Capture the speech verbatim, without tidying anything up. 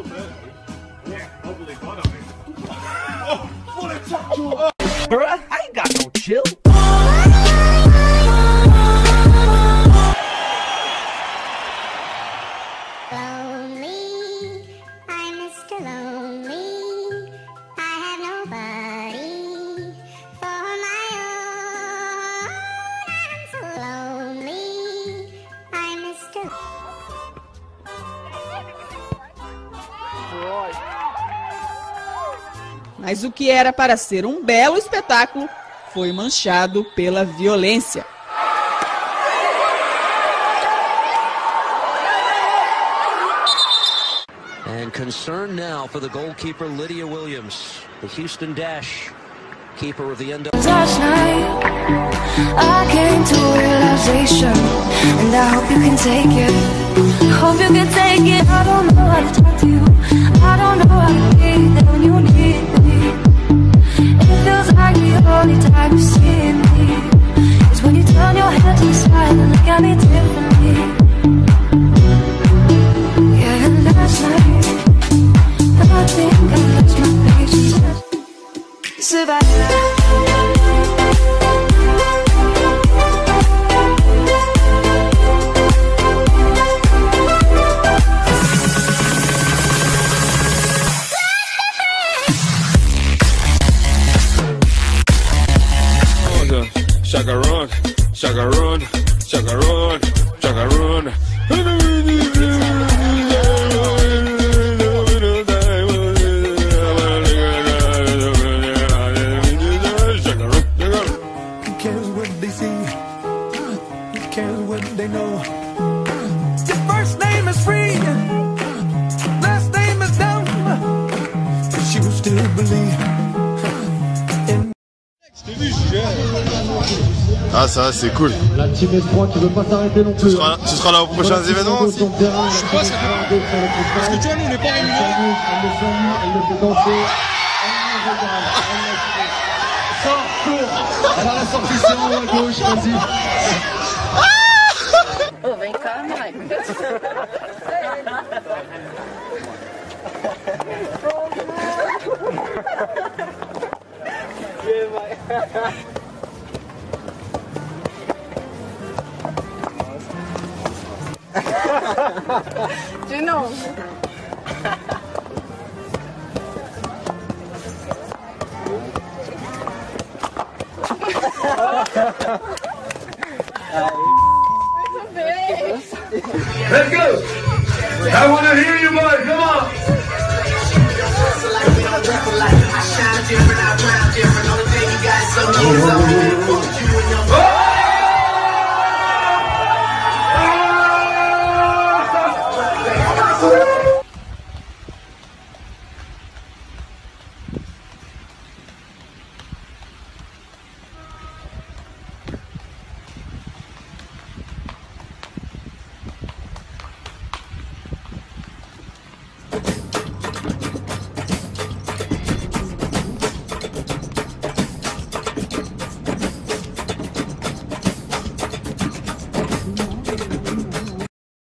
Bruh, I ain't got no chill. Lonely, I'm Mister Lonely. I have nobody for my own. I'm so lonely, I'm Mister Mas o que era para ser um belo espetáculo foi manchado pela violência. And concern now for the goalkeeper Lydia Williams, the Houston Dash keeper of the N W A. Last night I came to a realization, and I hope you can take it. Hope you can take it. I don't know how to talk to you. I don't know how to be there when you need me. It feels like the only time you see me is when you turn your head to the side and look at me differently. Yeah, and last night I think I lost my patience. Survive. Chacarone, chacarone, chacarone, chacarone. Who cares what they see? Who cares what they know? Your first name is free, last name is down. But you still believe in. Ah ça c'est cool. La team Espoir qui veut pas s'arrêter non plus. Tu seras, tu seras là aux prochains événements aussi. Je sais pas ça. Parce que tu vois nous on n'est pas rémunérés. Elle le salue, elle le fait danser. Elle nous regarde. Sors, cours. Elle a la sortie c'est en haut à gauche, vas-y. Oh, vem cá, Mike. De novo. Muito bem. Let's go! I want to hear you boys, come on! I shine different, I drown different, only thing you got is so